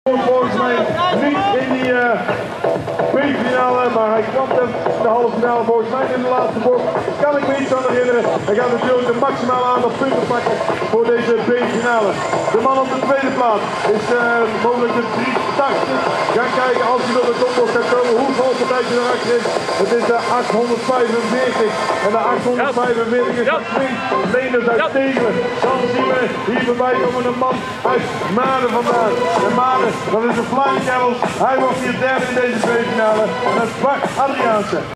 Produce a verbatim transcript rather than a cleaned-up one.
Volgens mij niet in die uh, B-finale, maar hij kwam in de halve finale volgens mij in de laatste bocht. Kan ik me iets aan herinneren. Hij gaat natuurlijk de maximale aantal punten pakken voor deze B-finale. De man op de tweede plaats is uh, mogelijk de drie tachtig. Gaan kijken als hij door de kopbocht gaat komen hoe groot het tijdje erachter is. Het is de achthonderdvijfenveertig en de achthonderdvijfenveertig is van Flink Leenders uit Tegelen. Dan zien we hier voorbij komen een man uit Maden vandaan. En Maden, dat is een Flying Camel. Hij wordt hier derde in deze tweede finale en dat is Bart Adriaanse.